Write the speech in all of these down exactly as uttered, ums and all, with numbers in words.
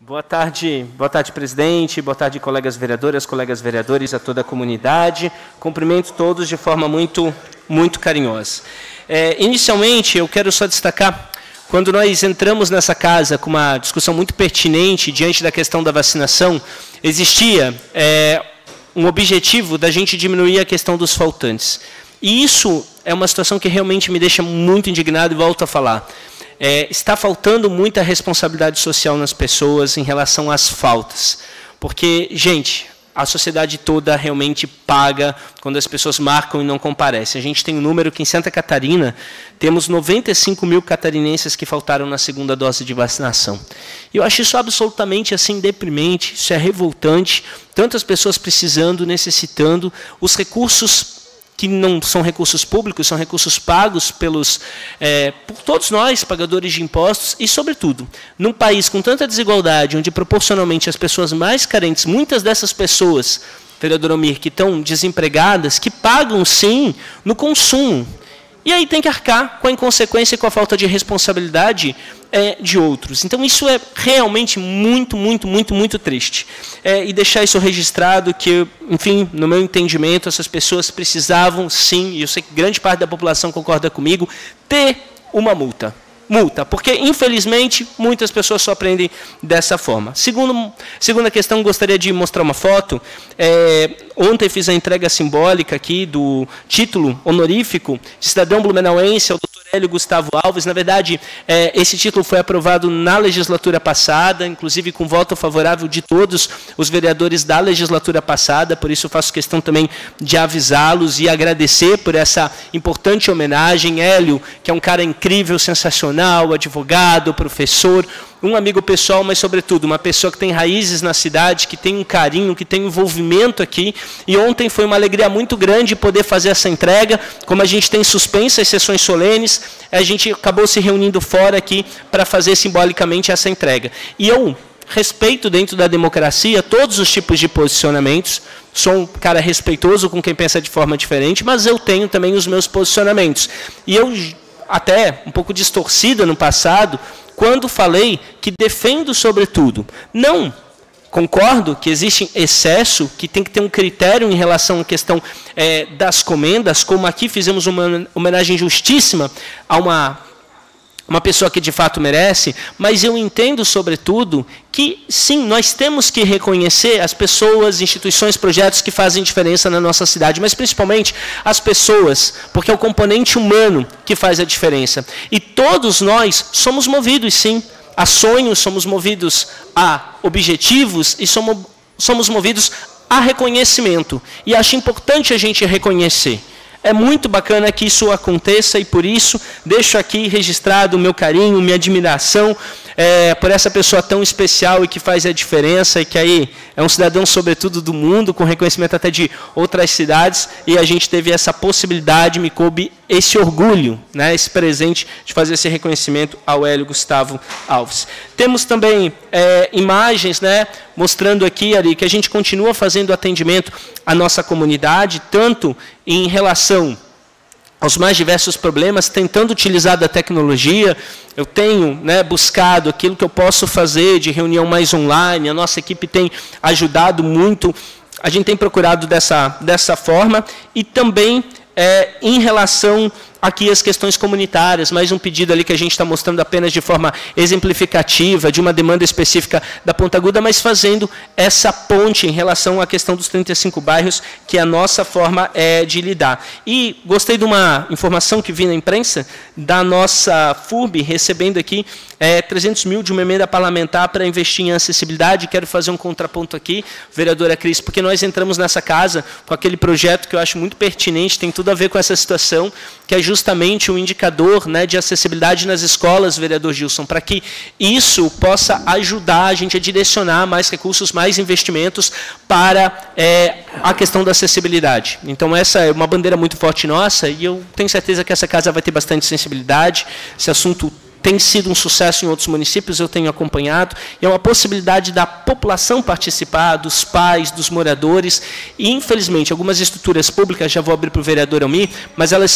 Boa tarde, boa tarde, presidente, boa tarde, colegas vereadoras, colegas vereadores, a toda a comunidade. Cumprimento todos de forma muito, muito carinhosa. É, inicialmente, eu quero só destacar, quando nós entramos nessa casa com uma discussão muito pertinente diante da questão da vacinação, existia é, um objetivo da gente diminuir a questão dos faltantes. E isso é uma situação que realmente me deixa muito indignado e volto a falar. É, está faltando muita responsabilidade social nas pessoas em relação às faltas. Porque, gente, a sociedade toda realmente paga quando as pessoas marcam e não comparecem. A gente tem um número que em Santa Catarina temos noventa e cinco mil catarinenses que faltaram na segunda dose de vacinação. E eu acho isso absolutamente assim deprimente, isso é revoltante, tantas pessoas precisando, necessitando, os recursos que não são recursos públicos, são recursos pagos pelos, é, por todos nós, pagadores de impostos, e, sobretudo, num país com tanta desigualdade, onde, proporcionalmente, as pessoas mais carentes, muitas dessas pessoas, vereador Almir, que estão desempregadas, que pagam, sim, no consumo. E aí tem que arcar com a inconsequência e com a falta de responsabilidade é, de outros. Então, isso é realmente muito, muito, muito, muito triste. É, e deixar isso registrado que, enfim, no meu entendimento, essas pessoas precisavam, sim, e eu sei que grande parte da população concorda comigo, ter uma multa. Multa, porque, infelizmente, muitas pessoas só aprendem dessa forma. Segundo, segunda questão, gostaria de mostrar uma foto. É, ontem fiz a entrega simbólica aqui do título honorífico de cidadão blumenauense ao doutor Hélio Gustavo Alves. Na verdade, é, esse título foi aprovado na legislatura passada, inclusive com voto favorável de todos os vereadores da legislatura passada, por isso eu faço questão também de avisá-los e agradecer por essa importante homenagem. Hélio, que é um cara incrível, sensacional, advogado, professor, um amigo pessoal, mas, sobretudo, uma pessoa que tem raízes na cidade, que tem um carinho, que tem envolvimento aqui. E ontem foi uma alegria muito grande poder fazer essa entrega. Como a gente tem suspenso as sessões solenes, a gente acabou se reunindo fora aqui para fazer simbolicamente essa entrega. E eu respeito, dentro da democracia, todos os tipos de posicionamentos. Sou um cara respeitoso com quem pensa de forma diferente, mas eu tenho também os meus posicionamentos. E eu, até um pouco distorcida no passado, quando falei que defendo sobretudo. Não, concordo que existe excesso, que tem que ter um critério em relação à questão é, das comendas, como aqui fizemos uma homenagem justíssima a uma, uma pessoa que de fato merece, mas eu entendo, sobretudo, que sim, nós temos que reconhecer as pessoas, instituições, projetos que fazem diferença na nossa cidade, mas principalmente as pessoas, porque é o componente humano que faz a diferença. E todos nós somos movidos, sim, a sonhos, somos movidos a objetivos e somos, somos movidos a reconhecimento. E acho importante a gente reconhecer. É muito bacana que isso aconteça e, por isso, deixo aqui registrado o meu carinho, minha admiração é, por essa pessoa tão especial e que faz a diferença e que aí é um cidadão, sobretudo, do mundo, com reconhecimento até de outras cidades, e a gente teve essa possibilidade, me coube esse orgulho, né, esse presente de fazer esse reconhecimento ao Hélio Gustavo Alves. Temos também é, imagens, né, mostrando aqui, Ari, que a gente continua fazendo atendimento à nossa comunidade, tanto em relação aos mais diversos problemas, tentando utilizar da tecnologia. Eu tenho, né, buscado aquilo que eu posso fazer de reunião mais online, a nossa equipe tem ajudado muito, a gente tem procurado dessa, dessa forma, e também é, em relação aqui às questões comunitárias, mais um pedido ali que a gente está mostrando apenas de forma exemplificativa, de uma demanda específica da Ponta Aguda, mas fazendo essa ponte em relação à questão dos trinta e cinco bairros, que é a nossa forma é, de lidar. E gostei de uma informação que vi na imprensa, da nossa F U R B, recebendo aqui é, trezentos mil de uma emenda parlamentar para investir em acessibilidade. Quero fazer um contraponto aqui, vereadora Cris, porque nós entramos nessa casa com aquele projeto que eu acho muito pertinente, tem tudo a ver com essa situação, que é justamente o indicador, né, de acessibilidade nas escolas, vereador Gilson, para que isso possa ajudar a gente a direcionar mais recursos, mais investimentos para é, a questão da acessibilidade. Então, essa é uma bandeira muito forte nossa, e eu tenho certeza que essa casa vai ter bastante sensibilidade. Esse assunto tem sido um sucesso em outros municípios, eu tenho acompanhado, e é uma possibilidade da população participar, dos pais, dos moradores, e, infelizmente, algumas estruturas públicas, já vou abrir para o vereador Almir, mas elas são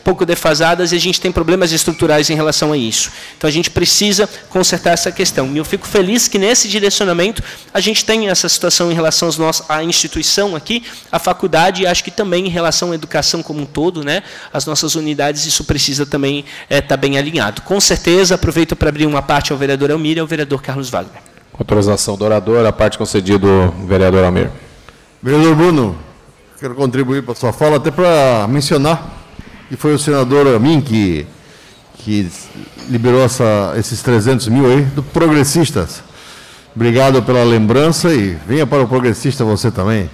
pouco defasadas e a gente tem problemas estruturais em relação a isso. Então, a gente precisa consertar essa questão. E eu fico feliz que, nesse direcionamento, a gente tem essa situação em relação aos nossos, à instituição aqui, à faculdade, e acho que também em relação à educação como um todo, né, as nossas unidades, isso precisa também estar é, bem alinhado. Com certeza, aproveito para abrir uma parte ao vereador Almir e ao vereador Carlos Wagner. Com autorização do orador, a parte concedida ao vereador Almir. Vereador Bruno, quero contribuir para a sua fala, até para mencionar que foi o senador Amin que, que liberou essa, esses trezentos mil aí, do Progressistas. Obrigado pela lembrança e venha para o Progressista você também.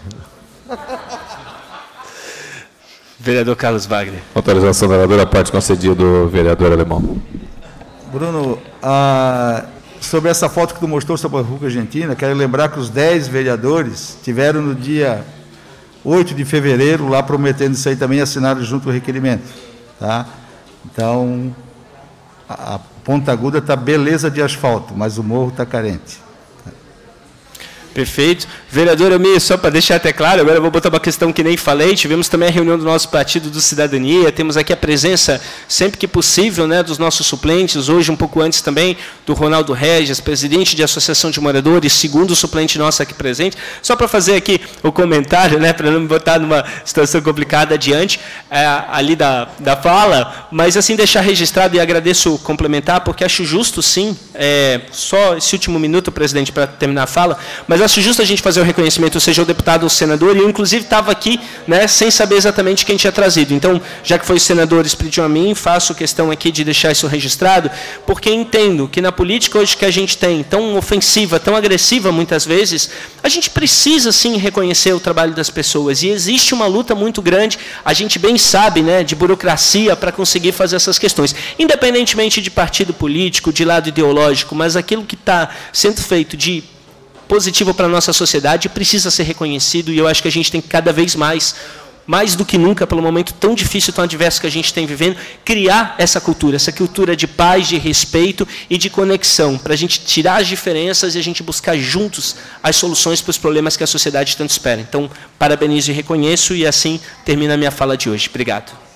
Vereador Carlos Wagner. Autorização do orador, a parte concedida ao vereador Alemão. Bruno, a, sobre essa foto que tu mostrou sobre a República Argentina, quero lembrar que os dez vereadores tiveram no dia oito de fevereiro, lá prometendo isso aí também, assinaram junto o requerimento. Tá? Então, a, a Ponta Aguda está beleza de asfalto, mas o morro está carente. Perfeito. Vereador Almir, só para deixar até claro, agora eu vou botar uma questão que nem falei, tivemos também a reunião do nosso Partido do Cidadania, temos aqui a presença, sempre que possível, né, dos nossos suplentes, hoje um pouco antes também, do Ronaldo Regis, presidente de Associação de Moradores, segundo suplente nosso aqui presente, só para fazer aqui o comentário, né, para não me botar numa situação complicada adiante, é, ali da, da fala, mas assim deixar registrado e agradeço complementar, porque acho justo sim, é, só esse último minuto, presidente, para terminar a fala, mas acho justo a gente fazer o reconhecimento, seja o deputado ou o senador, e eu, inclusive, estava aqui, né, sem saber exatamente quem tinha trazido. Então, já que foi o senador pediu a mim, faço questão aqui de deixar isso registrado, porque entendo que na política hoje que a gente tem, tão ofensiva, tão agressiva, muitas vezes, a gente precisa, sim, reconhecer o trabalho das pessoas, e existe uma luta muito grande, a gente bem sabe, né, de burocracia para conseguir fazer essas questões, independentemente de partido político, de lado ideológico, mas aquilo que está sendo feito de positivo para a nossa sociedade precisa ser reconhecido, e eu acho que a gente tem que cada vez mais, mais do que nunca, pelo momento tão difícil, tão adverso que a gente tem vivendo, criar essa cultura, essa cultura de paz, de respeito e de conexão, para a gente tirar as diferenças e a gente buscar juntos as soluções para os problemas que a sociedade tanto espera. Então, parabenizo e reconheço, e assim termina a minha fala de hoje. Obrigado.